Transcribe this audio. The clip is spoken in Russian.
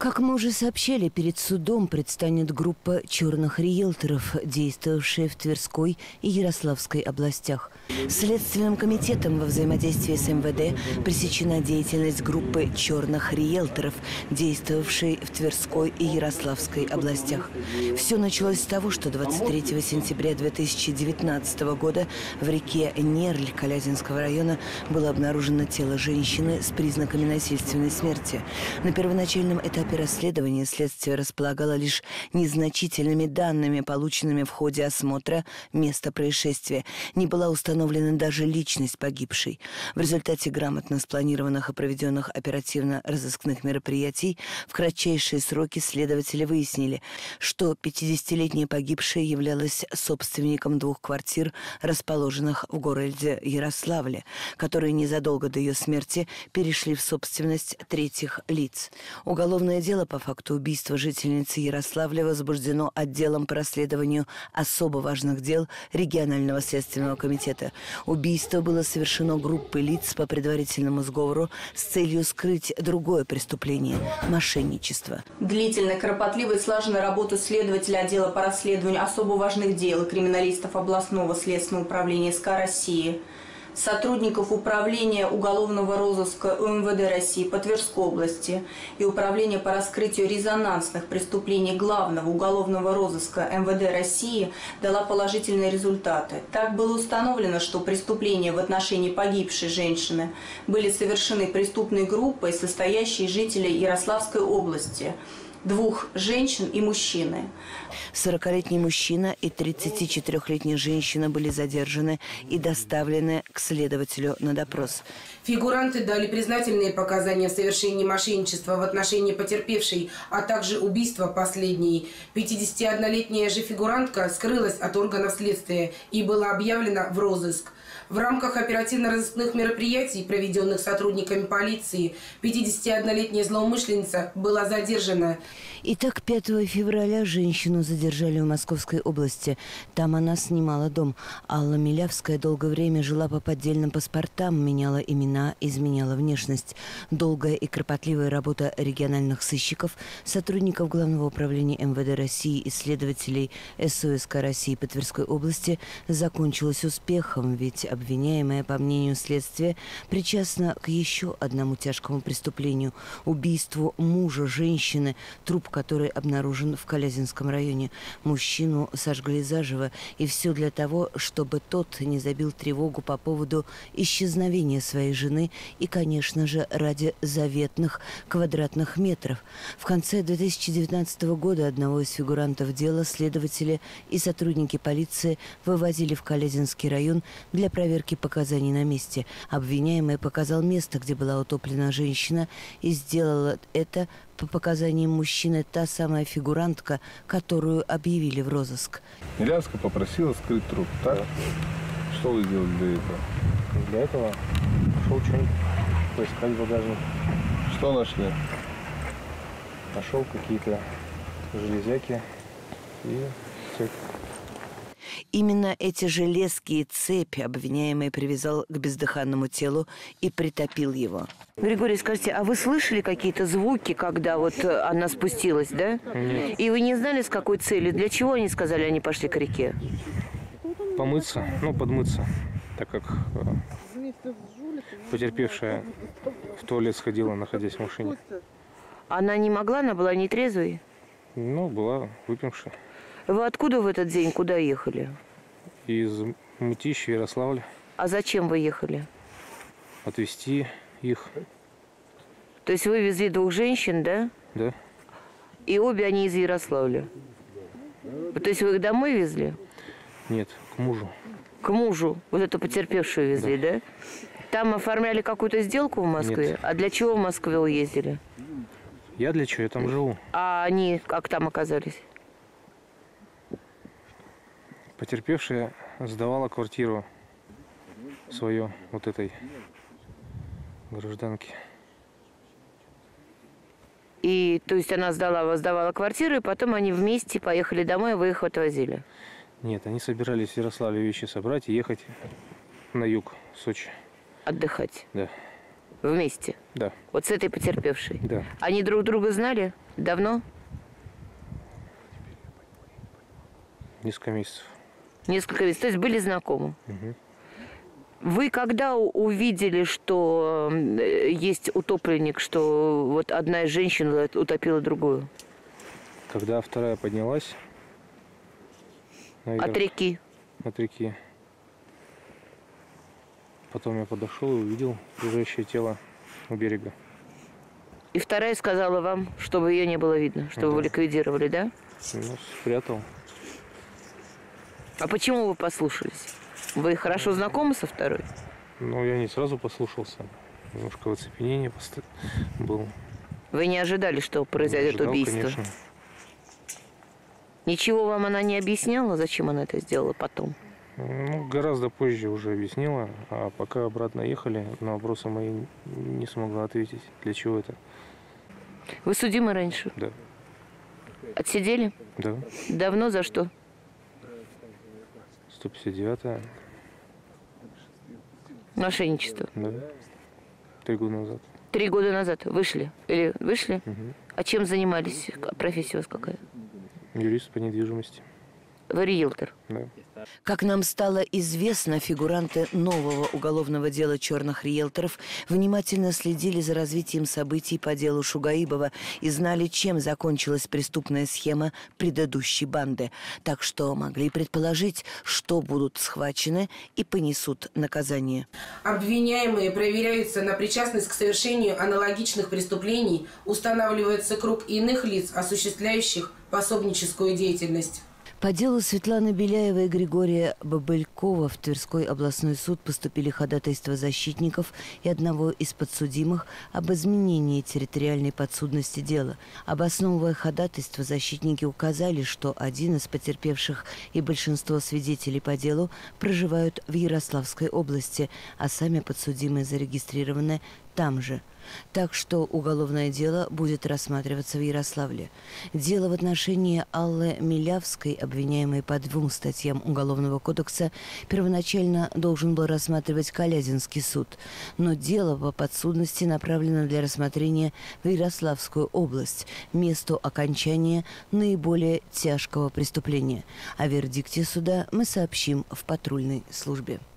Как мы уже сообщали, перед судом предстанет группа черных риэлторов, действовавшая в Тверской и Ярославской областях. Следственным комитетом во взаимодействии с МВД пресечена деятельность группы черных риэлторов, действовавшей в Тверской и Ярославской областях. Все началось с того, что 23 сентября 2019 года в реке Нерль Калязинского района было обнаружено тело женщины с признаками насильственной смерти. На первоначальном этапе расследования следствие располагало лишь незначительными данными, полученными в ходе осмотра места происшествия. Не была установлена даже личность погибшей. В результате грамотно спланированных и проведенных оперативно-розыскных мероприятий в кратчайшие сроки следователи выяснили, что 50-летняя погибшая являлась собственником 2 квартир, расположенных в городе Ярославле, которые незадолго до ее смерти перешли в собственность третьих лиц. Уголовное дело по факту убийства жительницы Ярославля возбуждено отделом по расследованию особо важных дел регионального следственного комитета. Убийство было совершено группой лиц по предварительному сговору с целью скрыть другое преступление – мошенничество. Длительной, кропотливой и слаженной работы следователя отдела по расследованию особо важных дел и криминалистов областного следственного управления СК России, сотрудников управления уголовного розыска УМВД России по Тверской области и управления по раскрытию резонансных преступлений Главного уголовного розыска МВД России дала положительные результаты. Так было установлено, что преступления в отношении погибшей женщины были совершены преступной группой, состоящей из жителей Ярославской области, 2 женщин и мужчины. 40-летний мужчина и 34-летняя женщина были задержаны и доставлены к следователю на допрос. Фигуранты дали признательные показания в совершении мошенничества в отношении потерпевшей, а также убийства последней. 51-летняя же фигурантка скрылась от органов следствия и была объявлена в розыск. В рамках оперативно-розыскных мероприятий, проведенных сотрудниками полиции, 51-летняя злоумышленница была задержана. Итак, 5 февраля женщину задержали в Московской области. Там она снимала дом. Алла Милявская долгое время жила по поддельным паспортам, меняла имена, изменяла внешность. Долгая и кропотливая работа региональных сыщиков, сотрудников Главного управления МВД России и следователей СОСК России по Тверской области закончилась успехом, ведь обвиняемая, по мнению следствия, причастна к еще одному тяжкому преступлению – убийству мужа женщины, труп который обнаружен в Калязинском районе. Мужчину сожгли заживо, и все для того, чтобы тот не забил тревогу по поводу исчезновения своей жены и, конечно же, ради заветных квадратных метров. В конце 2019 года одного из фигурантов дела следователи и сотрудники полиции вывозили в Калязинский район для проверки показаний на месте. Обвиняемый показал место, где была утоплена женщина, и сделала это по показаниям мужчины та самая фигурантка, которую объявили в розыск. Милявская попросила скрыть труп, так? Да. Что вы сделали для этого? Для этого пошел что-нибудь поискать в багажник. Что нашли? Нашел какие-то железяки и цепь. Именно эти железки и цепь обвиняемый привязал к бездыханному телу и притопил его. Григорий, скажите, а вы слышали какие-то звуки, когда вот она спустилась, да? Нет. И вы не знали, с какой целью? Для чего они сказали, они пошли к реке? Помыться, подмыться, так как потерпевшая в туалет сходила, находясь в машине. Она не могла, она была нетрезвой? Была выпившая. Вы откуда в этот день, куда ехали? Из Мытища, Ярославля. А зачем вы ехали? Отвезти их. То есть вы везли 2 женщин, да? Да. И обе они из Ярославля? То есть вы их домой везли? Нет, к мужу. К мужу? Вот эту потерпевшую везли, да? Там оформляли какую-то сделку в Москве? Нет. А для чего в Москве уездили? Я для чего? Я там живу. А они как там оказались? Потерпевшая сдавала квартиру свою вот этой гражданке. И, то есть она сдавала квартиру, и потом они вместе поехали домой, и вы их отвозили? Нет, они собирались в Ярославле вещи собрать и ехать на юг, в Сочи. Отдыхать? Да. Вместе? Да. Вот с этой потерпевшей? Да. Они друг друга знали? Давно? Несколько месяцев. Несколько месяцев. То есть были знакомы? Мгм. Вы когда увидели, что есть утопленник, что вот одна из женщин утопила другую? Когда вторая поднялась наверх, От реки? от реки. Потом я подошел и увидел лежащее тело у берега. И вторая сказала вам, чтобы ее не было видно, чтобы вы Да. ликвидировали, да? Ну, спрятал. А почему вы послушались? Вы хорошо знакомы со второй? Но я не сразу послушался. Немножко в оцепенении был. Вы не ожидали, что произойдет Ожидал, убийство? конечно. Ничего вам она не объясняла, зачем она это сделала потом? Ну, гораздо позже уже объяснила, а пока обратно ехали, на вопросы мои не смогла ответить. Для чего это? Вы судимы раньше? Да. Отсидели? Да. Давно за что? 159-я. Мошенничество. Да. 3 года назад. 3 года назад вышли? Или вышли? Угу. А чем занимались? Профессия у вас какая? Юрист по недвижимости. Вы риэлтор. Да. Как нам стало известно, фигуранты нового уголовного дела черных риэлторов внимательно следили за развитием событий по делу Шугаибова и знали, чем закончилась преступная схема предыдущей банды. Так что могли предположить, что будут схвачены и понесут наказание. Обвиняемые проверяются на причастность к совершению аналогичных преступлений, устанавливается круг иных лиц, осуществляющих пособническую деятельность. По делу Светланы Беляевой и Григория Бабылькова в Тверской областной суд поступили ходатайства защитников и одного из подсудимых об изменении территориальной подсудности дела. Обосновывая ходатайство, защитники указали, что один из потерпевших и большинство свидетелей по делу проживают в Ярославской области, а сами подсудимые зарегистрированы там же. Так что уголовное дело будет рассматриваться в Ярославле. Дело в отношении Аллы Милявской, обвиняемой по 2 статьям Уголовного кодекса, первоначально должен был рассматривать Калязинский суд. Но дело по подсудности направлено для рассмотрения в Ярославскую область, месту окончания наиболее тяжкого преступления. О вердикте суда мы сообщим в патрульной службе.